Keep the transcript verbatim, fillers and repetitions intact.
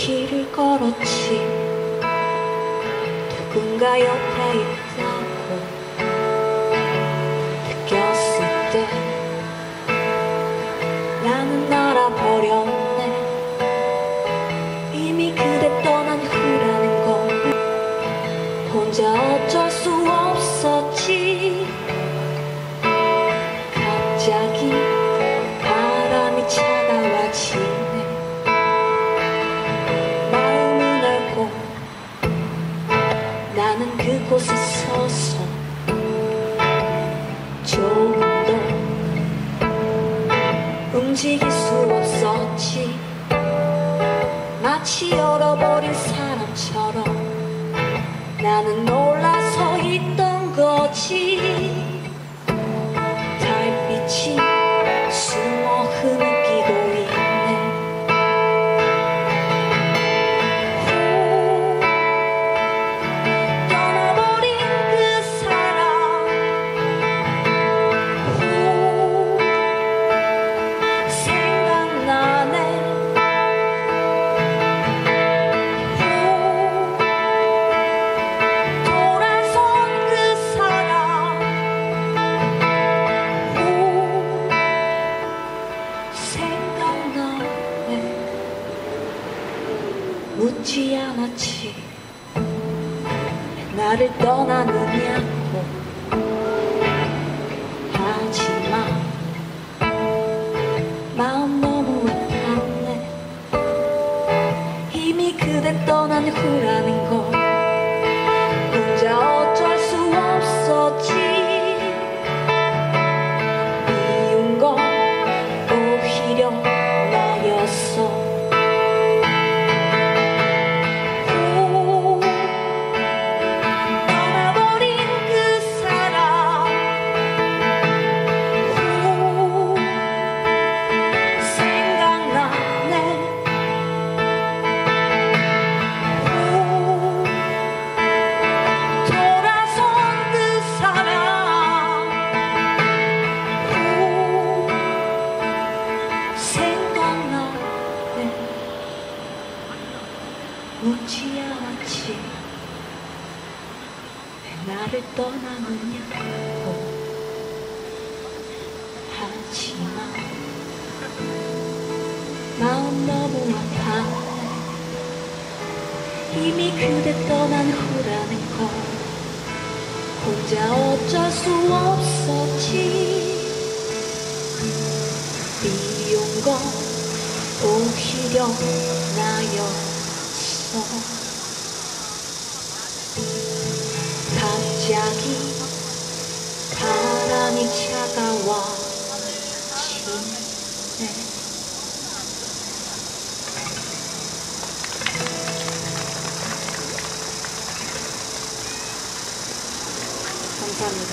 길을 걸었지. 누군가 옆에 있다고 느꼈을 때 나는 알아버렸네. 이미 그대 떠난 후라는 걸 혼자 어쩔 수 없었지. 갑자기 바람이 차가워지네. 마음을 열고 나는 그곳에 서서 조금 더 움직일 수 없었지. 마치 얼어버린 사람처럼 나는 놀라서 있던 거지. 달빛이 숨어 흐느끼고 있네. 후, 떠나버린 그 사람. 후, 생각나네. 묻지 않았지. 나를 떠나느냐고. 하지만 마음 너무 아팠네. 이미 그대 떠난 후라는 걸 혼자 어쩔 수 없었지. 미운 건 오히려 나였어. 묻지 않았지. 왜 나를 떠나느냐고. 하지만 마음 너무 아팠네. 이미 그대 떠난 후라는 걸 혼자 어쩔 수 없었지. 미운 건 오히려 나였어. 갑자기 바람이 차가워지네. 감사합니다.